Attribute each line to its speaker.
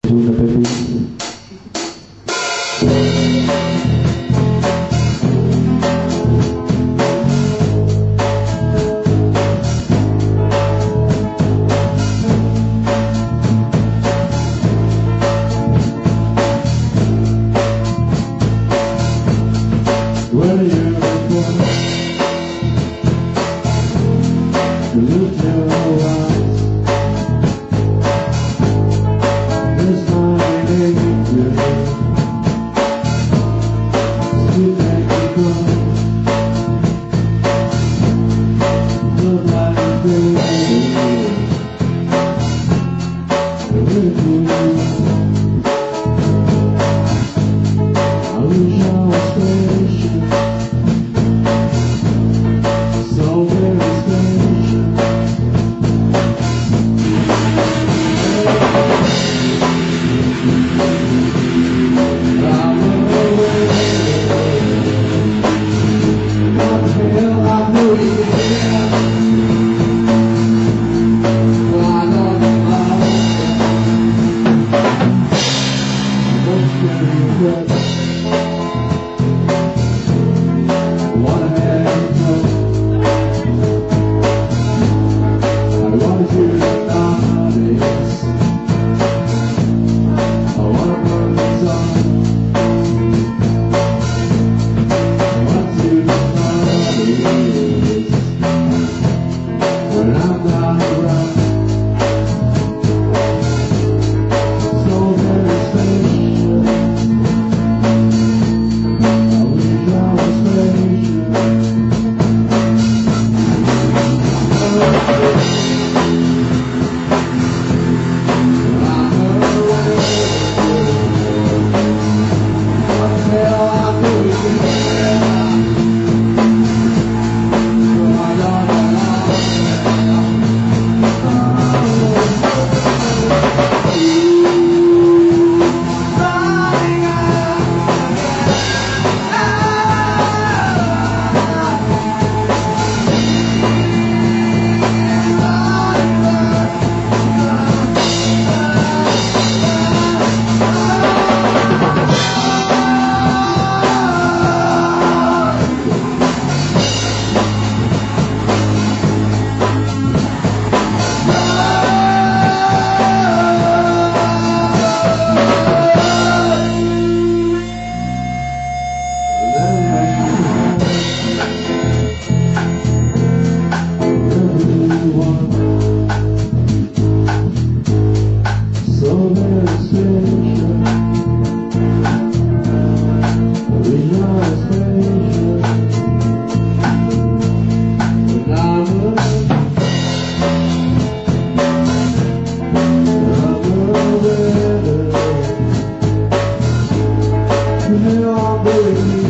Speaker 1: Tuna baby. Where are you going? Look your eyes. There's nothing in you. Still make me go. Look like a baby. With you, I wish I was patient. So very special. I'm away. What the hell I know you care. I don't know. What's your regret? What I had to know. I want you nowadays. I wanna burn the sun. I want you nowadays. When I'm not around, so very special. I wish I was patient. So very special. We are special. But I'm aware. You know I'm